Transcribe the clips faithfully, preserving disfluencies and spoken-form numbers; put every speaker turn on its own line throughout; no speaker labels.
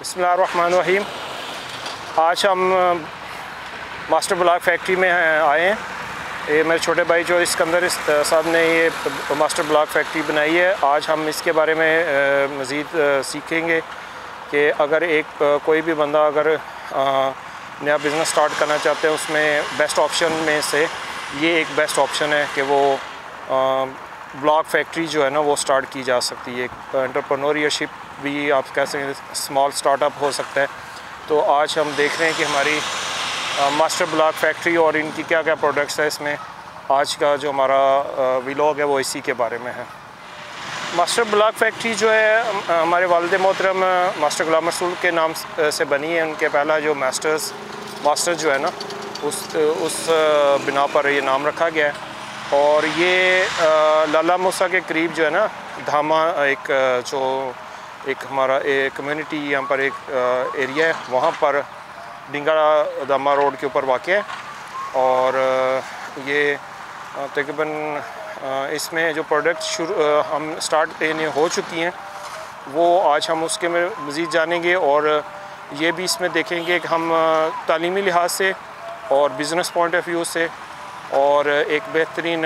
बिस्मिल्लाहिर्रहमानिर्रहीम। आज हम मास्टर ब्लॉक फैक्ट्री में आए हैं। ये मेरे छोटे भाई जो सिकंदर साहब ने ये मास्टर ब्लॉक फैक्ट्री बनाई है। आज हम इसके बारे में मज़ीद सीखेंगे कि अगर एक कोई भी बंदा अगर नया बिज़नेस स्टार्ट करना चाहते हैं, उसमें बेस्ट ऑप्शन में से ये एक बेस्ट ऑप्शन है कि वो ब्लॉक फैक्ट्री जो है ना वो स्टार्ट की जा सकती है। एंटरप्रेन्योरशिप भी आप कह सकते हैं, स्मॉल स्टार्टअप हो सकता है। तो आज हम देख रहे हैं कि हमारी मास्टर ब्लॉक फैक्ट्री और इनकी क्या क्या प्रोडक्ट्स है। इसमें आज का जो हमारा व्लॉग है वो इसी के बारे में है। मास्टर ब्लॉक फैक्ट्री जो है हमारे वालिद मोहतरम मास्टर गुलाम रसूल के नाम से बनी है। उनके पहला जो मास्टर्स मास्टर जो है ना उस उस बिना पर ये नाम रखा गया है। और ये लाला मूसा के करीब जो है ना धामा एक जो एक हमारा एक कम्युनिटी यहाँ पर एक एरिया है, वहाँ पर डिंगा धामा रोड के ऊपर वाक़ है। और ये तकरीबन इसमें जो प्रोडक्ट शुरू हम स्टार्ट यानी हो चुकी हैं वो आज हम उसके में मज़ीद जानेंगे। और ये भी इसमें देखेंगे कि हम तालीमी लिहाज से और बिज़नेस पॉइंट ऑफ व्यू से और एक बेहतरीन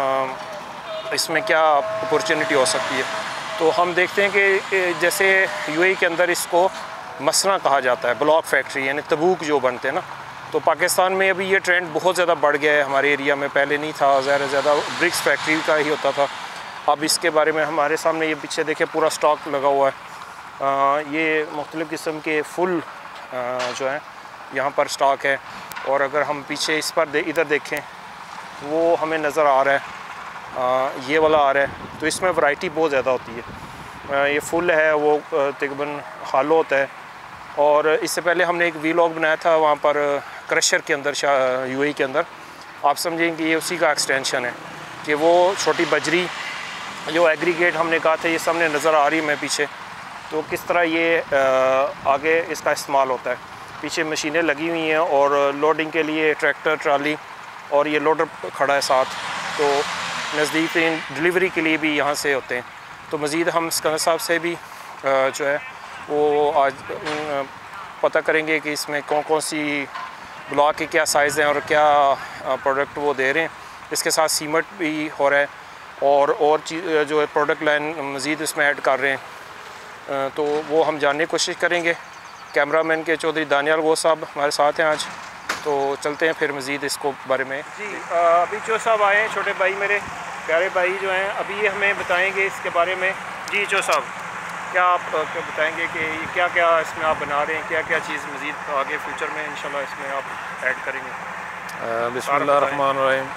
इसमें क्या अपॉर्चुनिटी हो सकती है। तो हम देखते हैं कि जैसे यूएई के अंदर इसको मसना कहा जाता है, ब्लॉक फैक्ट्री यानी तबूक जो बनते हैं ना। तो पाकिस्तान में अभी ये ट्रेंड बहुत ज़्यादा बढ़ गया है। हमारे एरिया में पहले नहीं था, ज़्यादा ज़्यादा ब्रिक्स फैक्ट्री का ही होता था। अब इसके बारे में हमारे सामने ये पीछे देखें पूरा स्टॉक लगा हुआ है। आ, ये मुख्तलिफ़ किस्म के फुल आ, जो है यहाँ पर स्टॉक है। और अगर हम पीछे इस पर दे, इधर देखें वो हमें नज़र आ रहा है, आ, ये वाला आ रहा है। तो इसमें वैरायटी बहुत ज़्यादा होती है। आ, ये फुल है, वो तकरीबन हालो होता है। और इससे पहले हमने एक वीलॉग बनाया था वहाँ पर क्रशर के अंदर यूएई के अंदर। आप समझेंगे कि ये उसी का एक्सटेंशन है कि वो छोटी बजरी जो एग्रीगेट हमने कहा था, ये सामने नज़र आ रही है मैं पीछे। तो किस तरह ये आ, आगे इसका इस्तेमाल होता है। पीछे मशीनें लगी हुई हैं और लोडिंग के लिए ट्रैक्टर ट्राली और ये लोडर खड़ा है साथ। तो नज़दीक डिलीवरी के लिए भी यहाँ से होते हैं। तो मज़ीद हम सिकंदर साहब से भी जो है वो आज पता करेंगे कि इसमें कौन कौन सी ब्लॉक के क्या साइज़ हैं और क्या प्रोडक्ट वो दे रहे हैं। इसके साथ सीमेंट भी हो रहा है और और चीज़ जो है प्रोडक्ट लाइन मज़ीद इसमें ऐड कर रहे हैं। तो वो हम जानने की कोशिश करेंगे। कैमरामैन के चौधरी दानियाल वो साहब हमारे साथ हैं आज। तो चलते हैं फिर मज़ीद इसको बारे में। जी अभी चो साहब आए हैं, छोटे भाई मेरे प्यारे भाई जो हैं। अभी ये हमें बताएंगे इसके बारे में। जी चो साहब, क्या आप क्या बताएंगे कि क्या क्या इसमें आप बना रहे हैं, क्या क्या चीज़ मज़ीद आगे फ्यूचर में इंशाल्लाह इसमें आप ऐड करेंगे?
बिस्मिल्लाहिर्रहमानिर्रहीम।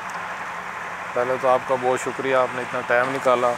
पहले तो आपका बहुत शुक्रिया, आपने इतना टाइम निकाला।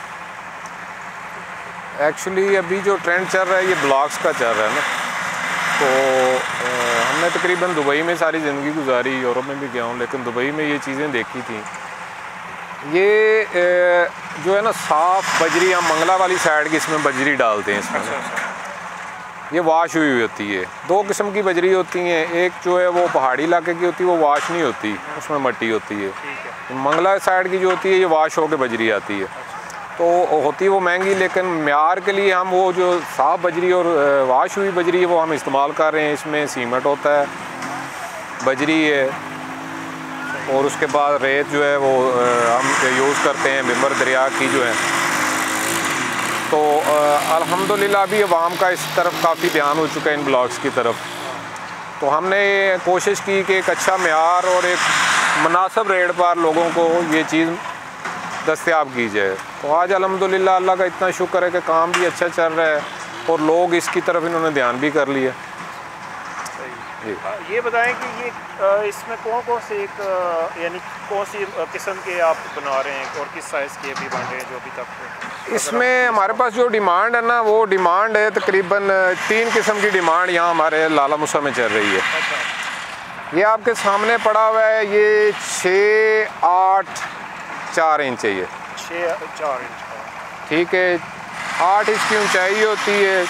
एक्चुअली अभी जो ट्रेंड चल रहा है ये ब्लॉक्स का चल रहा है ना। तो आ, हमने तकरीबन दुबई में सारी ज़िंदगी गुजारी, यूरोप में भी गया हूँ, लेकिन दुबई में ये चीज़ें देखी थी। ये ए, जो है ना साफ़ बजरी, हम मंगला वाली साइड की इसमें बजरी डालते हैं इसमें। अच्छा, अच्छा। ये वाश हुई हुई होती है। दो किस्म की बजरी होती हैं, एक जो है वो पहाड़ी इलाके की होती है, वो वाश नहीं होती, उसमें मिट्टी होती है। मंगला साइड की जो होती है ये वाश होकर बजरी आती है। तो होती वो महंगी, लेकिन म्यार के लिए हम वो जो साफ़ बजरी और वाश हुई बजरी है वो हम इस्तेमाल कर रहे हैं। इसमें सीमेंट होता है, बजरी है और उसके बाद रेत जो है वो हम यूज़ करते हैं बिम्बर दरिया की जो है। तो अल्हम्दुलिल्लाह अभी अवाम का इस तरफ काफ़ी ध्यान हो चुका है इन ब्लॉक्स की तरफ। तो हमने कोशिश की कि एक अच्छा म्यार और एक मुनासिब रेट पर लोगों को ये चीज़ दस्तयाब की जाए। तो आज अल्हम्दुलिल्लाह अल्लाह का इतना शुक्र है कि काम भी अच्छा चल रहा है और लोग इसकी तरफ इन्होंने ध्यान भी कर लिया।
सही। ये बताएं कि ये इसमें कौन कौन से एक यानी कौन सी किस्म के आप बना रहे हैं और किस साइज़ के भी बन रहे हैं जो अभी तक?
इसमें हमारे पास जो डिमांड है ना वो डिमांड है तकरीबन तीन किस्म की डिमांड यहाँ हमारे लाला मूसा में चल रही है। अच्छा। ये आपके सामने पड़ा हुआ है, ये छः आठ चार इंच है, ये
छः चार इंच
ठीक है। आठ इंच की ऊंचाई होती है।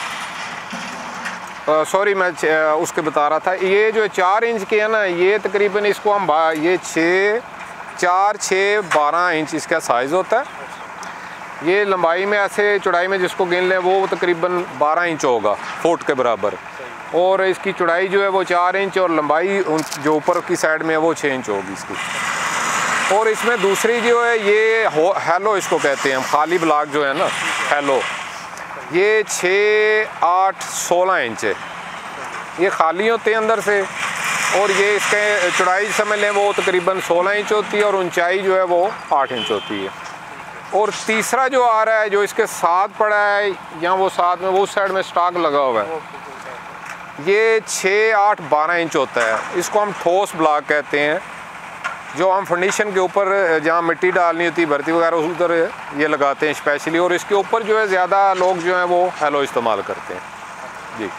सॉरी मैं उसके बता रहा था, ये जो चार इंच के है ना ये तकरीबन इसको हम ये छः चार छः बारह इंच इसका साइज़ होता है। ये लंबाई में ऐसे चौड़ाई में जिसको गिन लें वो तकरीबन बारह इंच होगा, फुट के बराबर। और इसकी चौड़ाई जो है वो चार इंच और लंबाई उन जो ऊपर की साइड में है वो छः इंच होगी इसकी। और इसमें दूसरी जो है ये हेलो इसको कहते हैं, खाली ब्लॉक जो है ना हेलो, ये छः आठ सोलह इंच है, ये खाली होते हैं अंदर से। और ये इसके चौड़ाई समझ लें वो तकरीबन सोलह इंच होती है और ऊंचाई जो है वो आठ इंच होती है। और तीसरा जो आ रहा है जो इसके साथ पड़ा है या वो साथ में वो साइड में स्टॉक लगा हुआ है, ये छः आठ बारह इंच होता है। इसको हम ठोस ब्लॉक कहते हैं, जो हम फंडिशन के ऊपर जहाँ मिट्टी डालनी होती है भर्ती वगैरह उधर ये लगाते हैं स्पेशली। और इसके ऊपर जो है ज़्यादा लोग जो हैं वो हेलो इस्तेमाल करते हैं जी।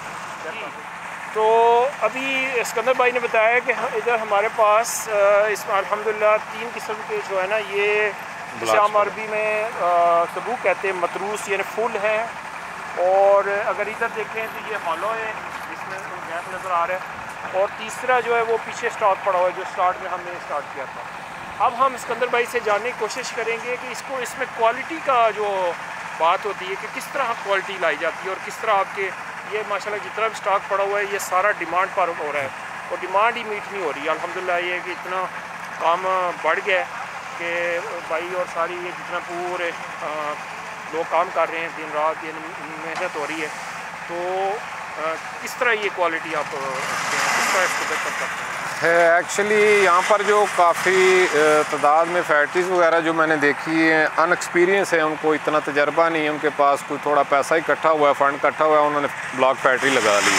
तो अभी सिकंदर भाई ने बताया कि इधर हमारे पास इसमें अल्हम्दुलिल्लाह तीन किस्म के जो है ना, ये जिसे हम अरबी में सबूक कहते हैं, मतरूस यानी फुल है। और अगर इधर देखें तो ये हॉलो है, इसमें गैप नज़र आ रहा है। और तीसरा जो है वो पीछे स्टॉक पड़ा हुआ है जो स्टार्ट में हमने स्टार्ट किया था। अब हम सिकंदर भाई से जानने की कोशिश करेंगे कि इसको इसमें क्वालिटी का जो बात होती है कि किस तरह क्वालिटी लाई जाती है और किस तरह आपके ये माशाल्लाह जितना भी स्टॉक पड़ा हुआ है ये सारा डिमांड पर हो रहा है और डिमांड ही मीट नहीं हो रही है। अल्हम्दुलिल्लाह ये कि इतना काम बढ़ गया है कि भाई और सारी ये जितना पूरे लोग काम कर रहे हैं दिन रात, ये मेहनत हो रही है। तो आ, किस तरह ये क्वालिटी आप किस तरह इसको बेहतर करते हैं?
एक्चुअली यहाँ पर जो काफ़ी तादाद में फैक्ट्रीज़ वगैरह जो मैंने देखी है, अनएक्सपीरियंस है, उनको इतना तजर्बा नहीं है, उनके पास कोई थोड़ा पैसा इकट्ठा हुआ है, फ़ंड इकट्ठा हुआ है, उन्होंने ब्लॉक फैक्ट्री लगा ली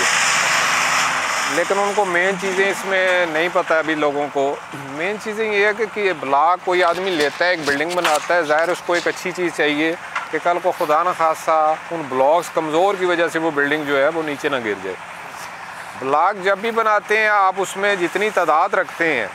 है। लेकिन उनको मेन चीज़ें इसमें नहीं पता है अभी लोगों को। मेन चीज़ें ये है कि, कि ब्लॉक कोई आदमी लेता है, एक बिल्डिंग बनाता है, ज़ाहिर उसको एक अच्छी चीज़ चाहिए कि कल को खुदा न खासा उन ब्लॉक्स कमज़ोर की वजह से वो बिल्डिंग जो है वो नीचे ना गिर जाए। ब्लॉक जब भी बनाते हैं आप उसमें जितनी तादाद रखते हैं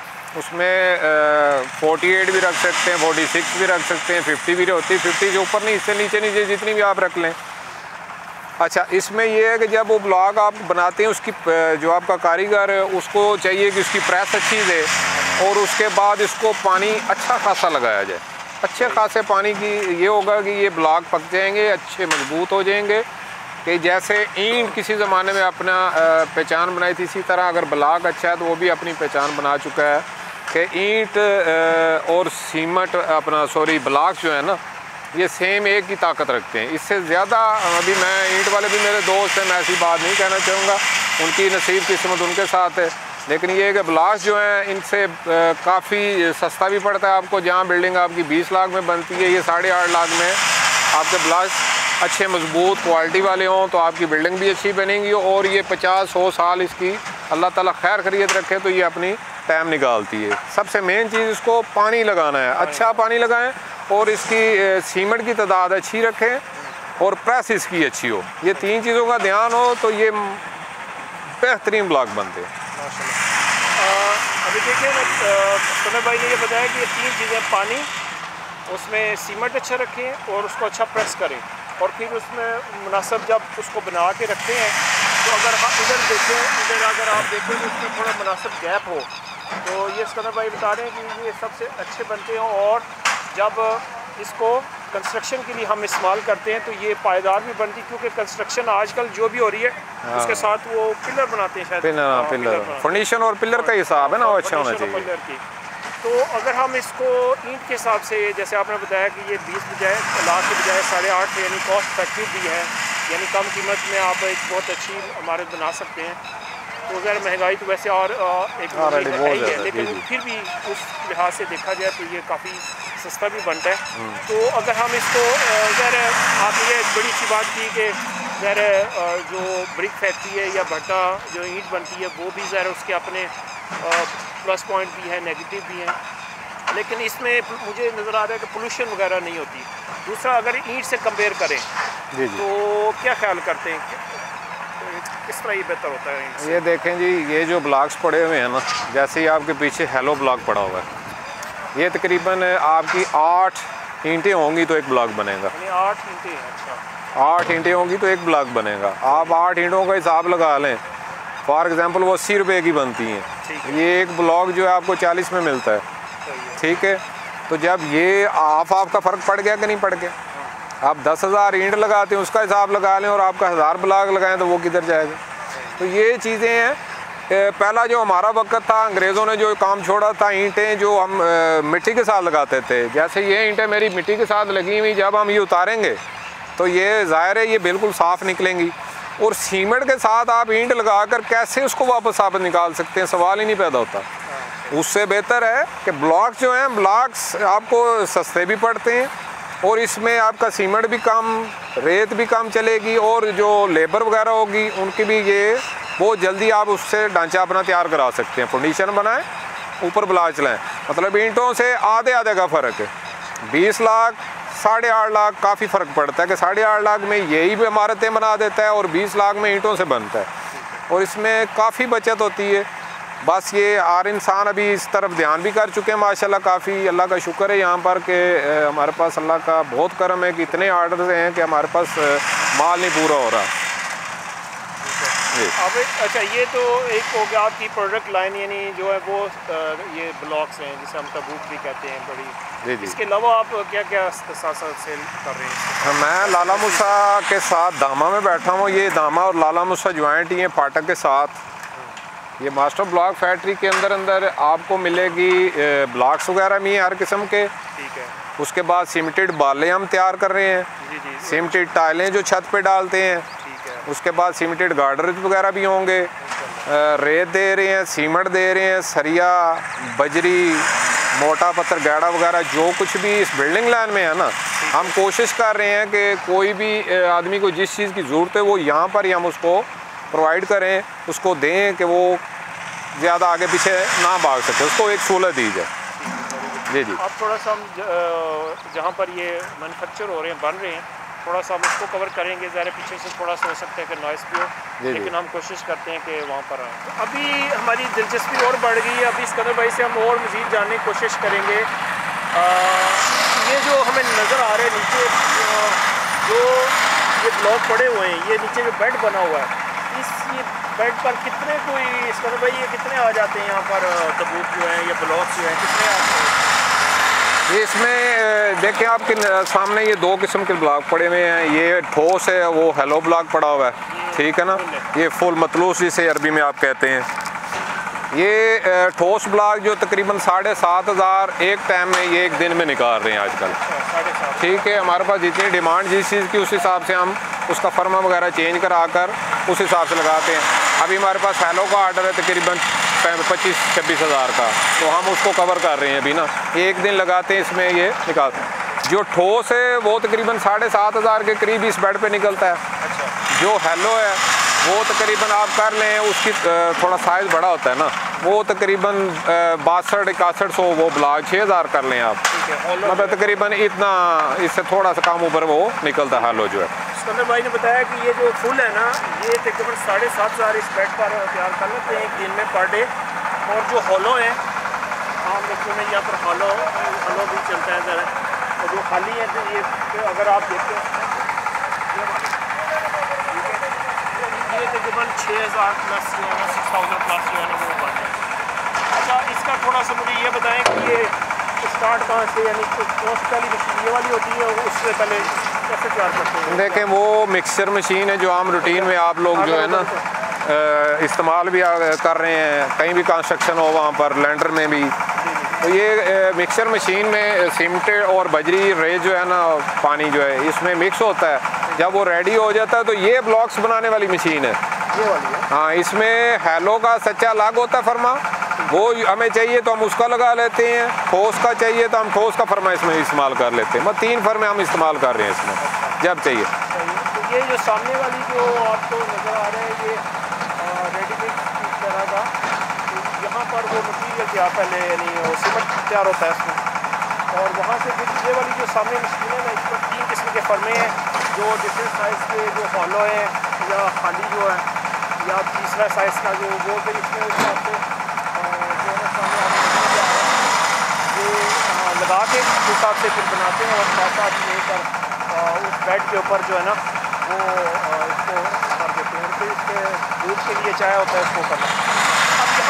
उसमें फोर्टी एट भी रख सकते हैं, फोर्टी सिक्स भी रख सकते हैं, फिफ्टी भी होती है, फिफ्टी से ऊपर नहीं, इससे नीचे नीचे जितनी भी आप रख लें। अच्छा, इसमें यह है कि जब वो ब्लॉक आप बनाते हैं उसकी जो आपका कारीगर है उसको चाहिए कि उसकी प्रेस अच्छी दे और उसके बाद इसको पानी अच्छा खासा लगाया जाए। अच्छे खासे पानी की ये होगा कि ये ब्लॉक पक जाएंगे, अच्छे मजबूत हो जाएंगे। कि जैसे ईंट किसी ज़माने में अपना पहचान बनाई थी, इसी तरह अगर ब्लॉक अच्छा है तो वो भी अपनी पहचान बना चुका है कि ईंट और सीमेंट अपना सॉरी ब्लॉक जो है ना ये सेम एक ही ताकत रखते हैं। इससे ज़्यादा अभी मैं ईंट वाले भी मेरे दोस्त हैं, मैं ऐसी बात नहीं कहना चाहूँगा, उनकी नसीब किस्मत उनके साथ है। लेकिन ये है कि ब्लॉक जो हैं इनसे काफ़ी सस्ता भी पड़ता है आपको। जहाँ बिल्डिंग आपकी बीस लाख में बनती है, ये साढ़े आठ लाख में आपके ब्लॉक अच्छे मजबूत क्वालिटी वाले हों तो आपकी बिल्डिंग भी अच्छी बनेगी। और ये पचास सौ साल इसकी अल्लाह ताला खैर खैरियत रखे तो ये अपनी टाइम निकालती है। सबसे मेन चीज़ इसको पानी लगाना है, अच्छा पानी लगाएं और इसकी सीमेंट की तादाद अच्छी रखें और प्रेस इसकी अच्छी हो। ये तीन चीज़ों का ध्यान हो तो ये बेहतरीन ब्लॉक बनते हैं।
अभी देखिए ना भाई ने ये बताया कि ये तीन चीज़ें, पानी, उसमें सीमेंट अच्छा रखें और उसको अच्छा प्रेस करें और फिर उसमें मुनासिब जब उसको बना के रखते हैं तो अगर हम इधर देखें, इधर अगर आप देखें तो उसमें थोड़ा मुनासिब गैप हो तो ये सिकंदर भाई बता रहे हैं कि ये सबसे अच्छे बनते हैं। और जब इसको कंस्ट्रक्शन के लिए हम इस्तेमाल करते हैं तो ये पायदार भी बनती है, क्योंकि कंस्ट्रक्शन आजकल जो भी हो रही है हाँ। उसके साथ वो पिलर बनाते हैं, शायद
पिलर, पिलर फंडिशन और पिलर का हिसाब है ना वो अच्छा होना चाहिए।
पिलर की तो अगर हम इसको ईंट के हिसाब से, जैसे आपने बताया कि ये बीस बजाय लाख के बजाय साढ़े आठ यानी कॉस्ट इफेक्टिव भी है, यानी कम कीमत में आप एक बहुत अच्छी इमारत बना सकते हैं। तो अगर महंगाई तो वैसे और एक है ही है, लेकिन फिर भी उस लिहाज से देखा जाए तो ये काफ़ी सस्ता भी बनता है। तो अगर हम इसको अगर आपने ये बड़ी अच्छी बात की कि ज़र जो ब्रिक फैक्ट्री है या भट्टा जो ईंट बनती है वो भी ज़र उसके अपने प्लस पॉइंट भी है, नेगेटिव भी हैं, लेकिन इसमें मुझे नज़र आ रहा है कि पोल्यूशन वगैरह नहीं होती। दूसरा, अगर ईंट से कंपेयर करें जी जी। तो क्या ख्याल करते हैं कि किस तरह ये बेहतर होता है ईंट से?
ये देखें जी, ये जो ब्लॉक्स पड़े हुए हैं ना, जैसे ही आपके पीछे हेलो ब्लॉक पड़ा हुआ है, ये तकरीबन आपकी आठ ईंटें होंगी तो एक ब्लॉक बनेगा।
आठ ईंटें? अच्छा,
आठ ईंटें होंगी तो एक ब्लॉक बनेगा। आप आठ ईंटों का हिसाब लगा लें, फॉर एग्जांपल वो अस्सी रुपये की बनती हैं, ये एक ब्लॉक जो है आपको चालीस में मिलता है, ठीक है। तो जब ये हाफ हाफ का फ़र्क पड़ गया कि नहीं पड़ गया? आप दस हज़ार ईंट लगाते हैं उसका हिसाब लगा लें और आपका हज़ार ब्लॉक लगाएं तो वो किधर जाएगा? तो ये चीज़ें हैं। पहला जो हमारा वक्त था, अंग्रेज़ों ने जो काम छोड़ा था, ईंटें जो हम मिट्टी के साथ लगाते थे, जैसे ये ईंटें मेरी मिट्टी के साथ लगी हुई, जब हम ये उतारेंगे तो ये ज़ाहिर है ये बिल्कुल साफ़ निकलेंगी। और सीमेंट के साथ आप ईंट लगाकर कैसे उसको वापस आप निकाल सकते हैं, सवाल ही नहीं पैदा होता। उससे बेहतर है कि ब्लॉक जो हैं, ब्लॉक्स आपको सस्ते भी पड़ते हैं और इसमें आपका सीमेंट भी कम, रेत भी कम चलेगी और जो लेबर वगैरह होगी उनकी भी ये बहुत जल्दी आप उससे ढांचा अपना तैयार करा सकते हैं। फाउंडेशन बनाएं, ऊपर ब्लॉक चलाएं, मतलब ईंटों से आधे आधे का फ़र्क है। बीस लाख साढ़े आठ लाख काफ़ी फ़र्क पड़ता है कि साढ़े आठ लाख में यही भी इमारतें बना देता है और बीस लाख में ईंटों से बनता है और इसमें काफ़ी बचत होती है। बस ये हर इंसान अभी इस तरफ ध्यान भी कर चुके हैं माशाल्लाह। काफ़ी अल्लाह का शुक्र है यहाँ पर कि हमारे पास अल्लाह का बहुत करम है कि इतने आर्डर हैं कि हमारे पास माल नहीं पूरा हो रहा।
अब अच्छा, ये तो एक हो गया आपकी प्रोडक्ट लाइन, यानी जो है वो ये ब्लॉक्स हैं जिसे हम तबूक भी कहते हैं बड़ी।
जी जी।
इसके अलावा आप क्या क्या साथ साथ सेल कर रहे हैं?
मैं लाला मूसा के साथ दामा में बैठा हूँ। ये दामा और लाला मूसा ज्वाइंट ही हैं फाटक के साथ। ये मास्टर ब्लॉक फैक्ट्री के अंदर अंदर आपको मिलेगी ब्लॉक्स वगैरह भी हर किस्म के।
ठीक है।
उसके बाद सीमेंटेड बाले हम तैयार कर रहे हैं।
जी जी।
सीमेंटेड टाइलें जो छत पे डालते हैं। उसके बाद सीमेंटेड गार्डर वगैरह भी होंगे। रेत दे रहे हैं, सीमेंट दे रहे हैं, सरिया, बजरी, मोटा पत्थर, गैड़ा वगैरह जो कुछ भी इस बिल्डिंग लाइन में है ना, हम कोशिश कर रहे हैं कि कोई भी आदमी को जिस चीज़ की ज़रूरत है वो यहाँ पर ही हम उसको प्रोवाइड करें, उसको दें कि वो ज़्यादा आगे पीछे ना भाग सके, उसको एक सहूलत दी जाए। जी जी।
आप थोड़ा सा हम जहाँ पर ये मैन्युफैक्चर हो रहे हैं, बन रहे हैं, थोड़ा सा हम उसको कवर करेंगे। ज़रा पीछे से थोड़ा सा हो सकता है कि नॉइस भी हो, लेकिन हम कोशिश करते हैं कि वहाँ पर आएँ। तो अभी हमारी दिलचस्पी और बढ़ गई है। अभी सिकंदर भाई से हम और मज़ीद जानने की कोशिश करेंगे। आ, ये जो हमें नज़र आ रहे हैं नीचे जो ये ब्लॉक पड़े हुए हैं, ये नीचे जो बेड बना हुआ है, इस ये बेड पर कितने कोई सिकंदर भाई ये कितने आ जाते हैं यहाँ पर तबूक जो है या ब्लॉक जो है, कितने आते हैं?
ये इसमें देखें आपके सामने ये दो किस्म के ब्लॉक पड़े हुए हैं। ये ठोस है, वो हेलो ब्लॉक पड़ा हुआ है, ठीक है ना। ये फुल मतलूस जिसे अरबी में आप कहते हैं। ये ठोस ब्लॉक जो तकरीबन साढ़े सात हज़ार एक टाइम में ये एक दिन में निकाल रहे हैं आजकल, ठीक है। हमारे पास जितनी डिमांड जिस चीज़ की उस हिसाब से हम उसका फर्मा वगैरह चेंज करा कर उस हिसाब से लगाते हैं। अभी हमारे पास हेलो का आर्डर है तकरीबन पच्चीस छब्बीस हज़ार का, तो हम उसको कवर कर रहे हैं अभी ना, एक दिन लगाते हैं इसमें ये निकाल। जो ठोस है वो तकरीबन साढ़े सात हज़ार के करीब इस बेड पे निकलता है। जो हेलो है वो तकरीबन आप कर लें, उसकी थोड़ा साइज़ बड़ा होता है ना, वो तकरीबन बासठ इकसठ सौ वो ब्लॉक छः हज़ार कर लें आप, मतलब तकरीबन इतना, इससे थोड़ा सा कम ऊपर वो निकलता है हेलो जो है।
सिकंदर भाई ने बताया कि ये जो फुल है ना, ये तकरीबन साढ़े सात हज़ार इस बेड पर तैयार कर लेते हैं एक दिन में पर डे। और जो हॉलो है, आम लोगों में यहाँ पर हॉलो हॉलो भी चलता है ज़रा, और जो खाली है तो ये अगर आप देखते हैं ये तकरीबन छः हज़ार प्लस जो है ना, सिक्स थाउजेंड प्लस जो है ना वो बन है। अच्छा, इसका थोड़ा सा मुझे ये बताएं कि ये स्टार्ट कहाँ से, यानी कौन सी वाली मशीन ये वाली होती है, उससे पहले कैसे तैयार करते हैं?
देखें वो मिक्सचर मशीन है जो आम रूटीन में आप लोग जो है ना इस्तेमाल भी कर रहे हैं, कहीं भी कंस्ट्रक्शन हो वहाँ पर लैंडर में भी, तो ये मिक्सचर मशीन में सीमेंट और बजरी रेत जो है ना, पानी जो है इसमें मिक्स होता है। जब वो रेडी हो जाता है तो ये ब्लॉक्स बनाने वाली मशीन है,
ये वाली है।
हाँ, इसमें हेलो का सच्चा लाग होता है फरमा, वो हमें चाहिए तो हम उसका लगा लेते हैं। ठोस का चाहिए तो हम ठोस का फरमा इसमें इस्तेमाल कर लेते हैं। मतलब तीन फर्में हम इस्तेमाल कर रहे हैं इसमें जब चाहिए।
तो ये जो सामने वाली जो आपको नज़र आ रहा है ये रेडीमेड इस तरह का, तो यहाँ पर वो मटीरियल क्या पहले यानी वो सीमेंट तैयार होता है इसमें, और वहाँ से फिर ये वाली जो सामने मशीन है ना, इसमें तीन किस्म के फर्मे हैं जो डिफरेंट साइज़ के, जो हॉलो है या खाली जो है, या तीसरा साइज़ का जो वो फिर इसमें उस हिसाब से जो है सामने ये लगा के उस हिसाब से फिर बनाते हैं और साथ साथ लेकर उस बेड के ऊपर जो है ना वो इसको कर देते हैं। फिर इसके दूध के लिए चाय होता है इसको करना। अब यहाँ पर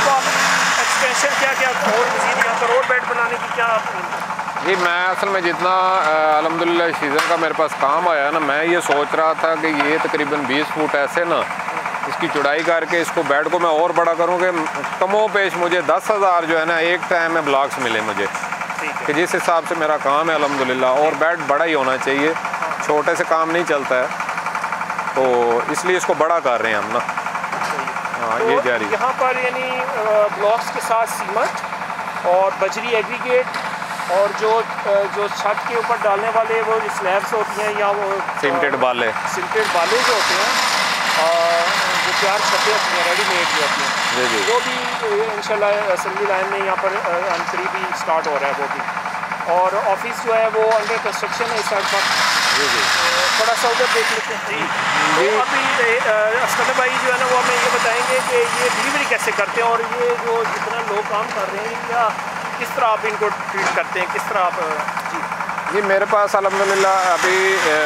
इसका एक्सटेंशन क्या क्या और मज़ीद यहाँ पर और बेड बनाने की क्या?
जी मैं असल में जितना अल्हम्दुलिल्लाह सीज़न का मेरे पास काम आया ना, मैं ये सोच रहा था कि ये तकरीबन बीस फुट ऐसे ना इसकी चौड़ाई करके इसको बेड को मैं और बड़ा करूँ कि कमो पेश मुझे दस हज़ार जो है ना एक टाइम में ब्लॉक्स मिले मुझे, कि जिस हिसाब से मेरा काम है अल्हम्दुलिल्लाह। और बेड बड़ा ही होना चाहिए, छोटे से काम नहीं चलता है, तो इसलिए इसको बड़ा कर रहे हैं हम ना। हाँ
तो
ये जारी
यहाँ पर यानी ब्लॉक्स के साथ सीमेंट और बजरी एग्रीगेट और जो जो छत के ऊपर डालने वाले वो जो स्लैब्स होती हैं या वो
सीमेंटेड बाले
सीमेंटेड बाले जो होते हैं जो तैयार छतें होती हैं रेडीमेड जो होती हैं,
जी जी
वो भी इंशाल्लाह असेंबली लाइन में यहाँ पर करीबी स्टार्ट हो रहा है वो भी। और ऑफिस जो है वो अंडर कंस्ट्रक्शन है इस साइड पर।
जी जी
थोड़ा सा उधर देख लेते हैं। जी तो अभी अस्कंदर भाई जो है ना वो हमें ये बताएंगे कि ये डिलीवरी कैसे करते हैं और ये जो जितना लोग काम कर रहे हैं या किस तरह आप इनको ट्रीट करते हैं, किस तरह आप? जी
जी मेरे पास अल्हम्दुलिल्लाह अभी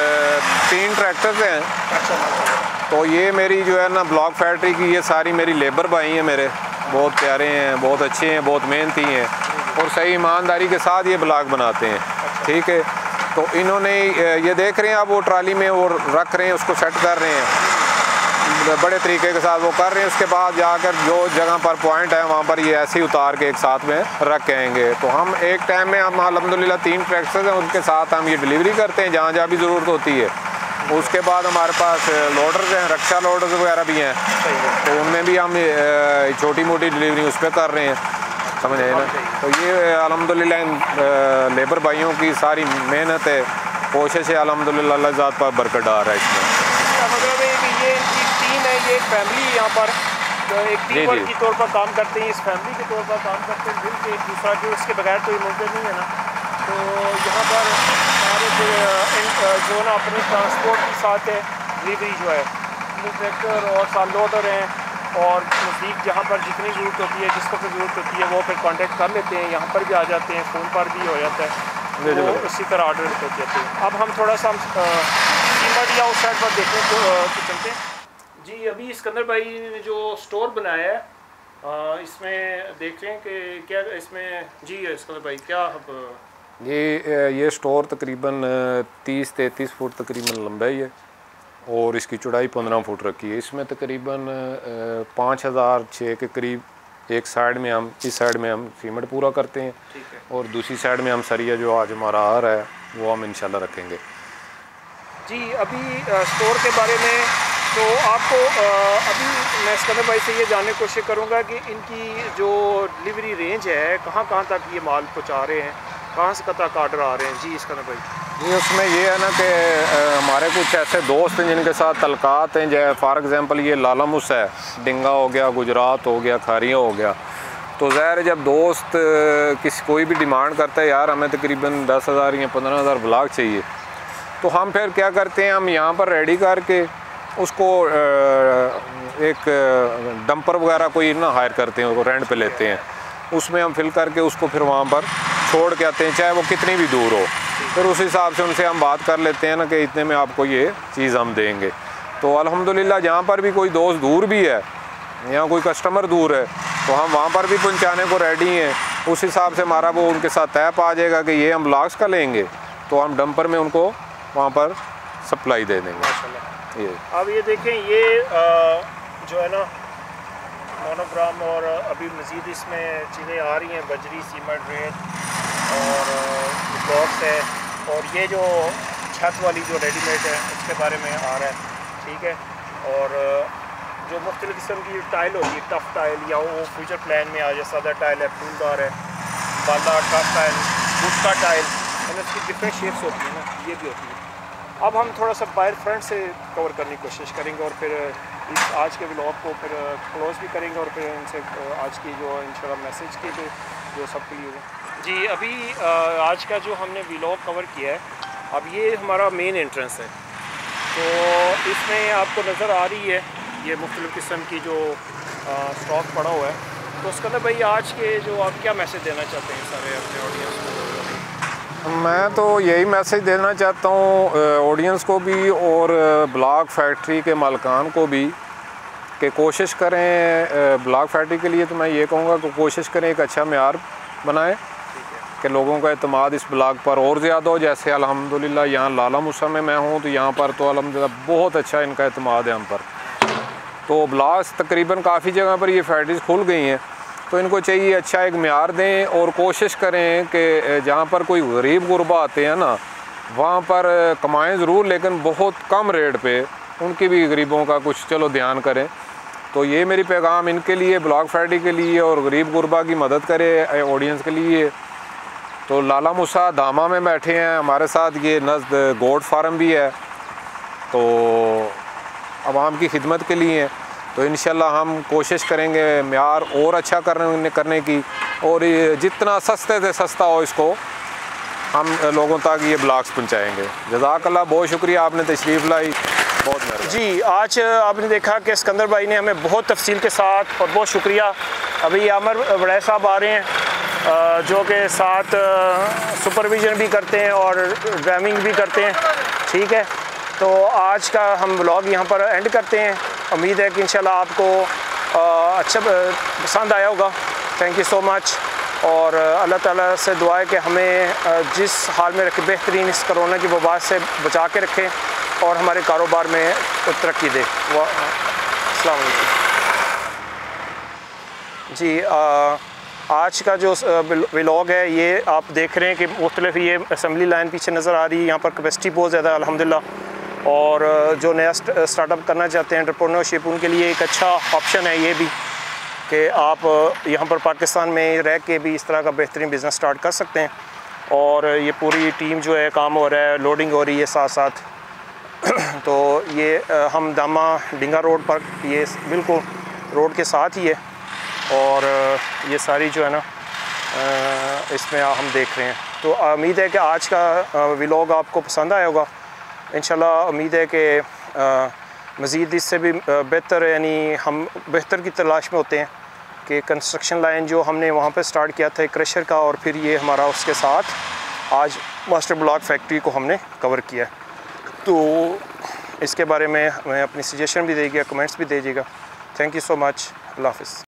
तीन ट्रैक्टर्स हैं।
अच्छा,
तो ये मेरी जो है ना ब्लॉक फैक्ट्री की ये सारी मेरी लेबर भाई हैं, मेरे बहुत प्यारे हैं, बहुत अच्छे हैं, बहुत मेहनती हैं और सही ईमानदारी के साथ ये ब्लॉक बनाते हैं। ठीक है, तो इन्होंने ये देख रहे हैं आप वो ट्राली में वो रख रहे हैं, उसको सेट कर रहे हैं बड़े तरीके के साथ वो कर रहे हैं। उसके बाद जाकर जो जगह पर पॉइंट है वहाँ पर ये ऐसे ही उतार के एक साथ में रख के आएंगे। तो हम एक टाइम में हम अल्हम्दुलिल्लाह तीन ट्रैक्टर्स हैं, उनके साथ हम ये डिलीवरी करते हैं जहाँ जहाँ भी ज़रूरत होती है। उसके बाद हमारे पास लोडर्स हैं, रक्षा लोडर्स वगैरह भी हैं, तो उनमें भी हम छोटी मोटी डिलीवरी उस पर कर रहे हैं, समझ आए ना। तो ये अल्हम्दुलिल्लाह लेबर भाइयों की सारी मेहनत है, कोशिश है अल्हम्दुलिल्लाह, अल्लाह ज़ात पर बरकत डाल रहा है इसमें।
मतलब ये इनकी टीम है, ये फैमिली यहाँ पर एक टीम वर्क के तौर पर काम करते हैं, इस फैमिली के तौर पर काम करते हैं मिलकर एक दूसरा, जो इसके बगैर तो ये मुमकिन नहीं है ना। तो यहाँ पर सारे जो है ना अपने ट्रांसपोर्ट के साथ है डिलीवरी जो है ट्रैक्टर और साथ लोडर हैं और नज़दीक जहाँ पर जितनी ज़रूरत होती है, जिसको फिर ज़रूरत होती है वो फिर कांटेक्ट कर लेते हैं, यहाँ पर भी आ जाते हैं, फ़ोन पर भी हो जाता है, तो इसी तरह ऑर्डर हो जाते हैं। अब हम थोड़ा सा सीमेंट या उस साइड पर देखने को चलते हैं। जी अभी अस्कंदर भाई ने जो स्टोर बनाया है आ, इसमें देख रहे हैं कि क्या इसमें जी अस्कंदर भाई क्या अब
ये ये स्टोर तकरीबन तीस तैंतीस फुट तकरीबन लंबाई है और इसकी चौड़ाई पंद्रह फुट रखी है। इसमें तकरीबन पाँच हज़ार छः के करीब एक साइड में हम इस साइड में हम सीमेंट पूरा करते हैं और दूसरी साइड में हम सरिया जो आज हमारा आ रहा है वो हम इंशाल्लाह रखेंगे।
जी अभी स्टोर के बारे में तो आपको अभी मैं अस्कंदर भाई से ये जानने की कोशिश करूँगा कि इनकी जो डिलीवरी रेंज है कहाँ कहाँ तक ये माल पहुँचा रहे हैं, कहाँ से तक ऑर्डर आ रहे हैं? जी अस्कंदर भाई
जी उसमें ये है ना कि हमारे कुछ ऐसे दोस्त हैं जिनके साथ तलकात हैं, जैसे फॉर एग्ज़ाम्पल ये लालमुस है, डिंगा हो गया, गुजरात हो गया, खारिया हो गया। तो ज़ाहिर जब दोस्त किसी कोई भी डिमांड करता है यार हमें तकरीबन दस हज़ार या पंद्रह हज़ार ब्लॉक चाहिए, तो हम फिर क्या करते हैं, हम यहाँ पर रेडी करके उसको एक डंपर वगैरह कोई ना हायर करते हैं, उसको रेंट पे लेते हैं, उसमें हम फिल करके उसको फिर वहाँ पर छोड़ के आते हैं, चाहे वो कितनी भी दूर हो। फिर उस हिसाब से उनसे हम बात कर लेते हैं ना कि इतने में आपको ये चीज़ हम देंगे। तो अल्हम्दुलिल्लाह जहाँ पर भी कोई दोस्त दूर भी है या कोई कस्टमर दूर है तो हम वहाँ पर भी पहुँचाने को रेडी हैं। उस हिसाब से हमारा वो उनके साथ तय पा जाएगा कि ये हम ब्लॉक्स का लेंगे तो हम डंपर में उनको वहाँ पर सप्लाई दे देंगे।
ये अब ये देखें ये जो है ना मोनोग्राम और अभी मज़ीद इसमें चीज़ें आ रही हैं, बजरी, सीमेंट, रेत और ब्लॉक्स है और ये जो छत वाली जो रेडीमेड है उसके बारे में आ रहा है, ठीक है। और जो मुख्तलिफ़ किस्म की टाइल होती है, टफ टाइल या वो फ्यूचर प्लान में आ जाए, सादा टाइल है, फूलदार है, बाला टफ टाइल, गुस्का टाइल, मतलब इसकी डिफरेंट शेप्स होती हैं ना, ये भी होती है। अब हम थोड़ा सा बाहर फ्रंट से कवर करने की कोशिश करेंगे और फिर इस आज के व्लॉग को फिर क्लोज भी करेंगे और फिर इनसे आज की जो इंशाल्लाह मैसेज के जो जो सबके लिए होगा। जी अभी आज का जो हमने व्लॉग कवर किया है, अब ये हमारा मेन एंट्रेंस है, तो इसमें आपको नज़र आ रही है ये मुख्तलिफ़ किस्म की जो स्टॉक पड़ा हुआ है। तो उसके अंदर भाई आज के जो आप क्या मैसेज देना चाहते हैं सारे अपने ऑडियंस को?
मैं तो यही मैसेज देना चाहता हूँ ऑडियंस को भी और ब्लॉक फैक्ट्री के मालिकान को भी कि कोशिश करें ब्लॉक फैक्ट्री के लिए, तो मैं ये कहूँगा कि कोशिश करें एक अच्छा मेयार बनाएं कि लोगों का एतमाद इस ब्लॉक पर और ज़्यादा हो। जैसे अल्हम्दुलिल्लाह यहाँ लाला मूसा में मैं हूँ, तो यहाँ पर तो अल्हम्दुलिल्लाह बहुत अच्छा इनका एतमाद है हम पर। तो ब्लॉक्स तकरीबन काफ़ी जगह पर ये फैक्ट्रीज खुल गई हैं, तो इनको चाहिए अच्छा एक मेयार दें और कोशिश करें कि जहाँ पर कोई गरीब गुरबा आते हैं ना, वहाँ पर कमाएं ज़रूर, लेकिन बहुत कम रेट पे उनकी भी गरीबों का कुछ चलो ध्यान करें। तो ये मेरी पैगाम इनके लिए, ब्लॉक फैक्ट्री के लिए और गरीब गुरबा की मदद करे ऑडियंस के लिए। तो लाला मूसा दामा में बैठे हैं हमारे साथ, ये नज़द गोट फार्म भी है, तो आवाम की खिदमत के लिए। तो इंशाल्लाह हम कोशिश करेंगे मेयार और अच्छा करने करने की, और ये जितना सस्ते से सस्ता हो इसको हम लोगों तक ये ब्लॉक्स पहुंचाएंगे। जज़ाकल्लाह, बहुत शुक्रिया आपने तशरीफ़ लाई, बहुत मेहरबानी।
जी, आज आपने देखा कि सिकंदर भाई ने हमें बहुत तफसील के साथ, और बहुत शुक्रिया। अभी आमर बड़े साहब आ रहे हैं जो कि साथ सुपरविज़न भी करते हैं और ड्राइविंग भी करते हैं, ठीक है। तो आज का हम व्लॉग यहाँ पर एंड करते हैं। उम्मीद है कि इंशाल्लाह आपको अच्छा पसंद आया होगा। थैंक यू सो मच, और अल्लाह ताला से दुआ है कि हमें जिस हाल में रखे बेहतरीन इस कोरोना की वबा से बचा के रखें और हमारे कारोबार में तरक्की दे। अस्सलाम वालेकुम जी। आ, आज का जो व्लॉग है ये आप देख रहे हैं कि मुख्तलिफ ये असम्बली लाइन पीछे नज़र आ रही है। यहाँ पर कैपेसिटी बहुत ज़्यादा अल्हम्दुलिल्लाह, और जो नया स्टार्टअप करना चाहते हैं एंटरप्रेन्योरशिप, उनके लिए एक अच्छा ऑप्शन है ये भी कि आप यहाँ पर पाकिस्तान में रह के भी इस तरह का बेहतरीन बिज़नेस स्टार्ट कर सकते हैं। और ये पूरी टीम जो है काम हो रहा है, लोडिंग हो रही है साथ साथ। तो ये हम दामा डिंगा रोड पर, ये बिल्कुल रोड के साथ ही है, और ये सारी जो है ना इसमें हम देख रहे हैं। तो उम्मीद है कि आज का व्लॉग आपको पसंद आया होगा। इंशाल्लाह उम्मीद है कि मज़ीद इससे भी बेहतर, यानी हम बेहतर की तलाश में होते हैं कि कंस्ट्रक्शन लाइन जो हमने वहाँ पे स्टार्ट किया था क्रशर का, और फिर ये हमारा उसके साथ आज मास्टर ब्लॉक फैक्ट्री को हमने कवर किया। तो इसके बारे में हमें अपनी सजेशन भी दीजिएगा, कमेंट्स भी दीजिएगा। Thank you so much. अल्लाह हाफ़िज़।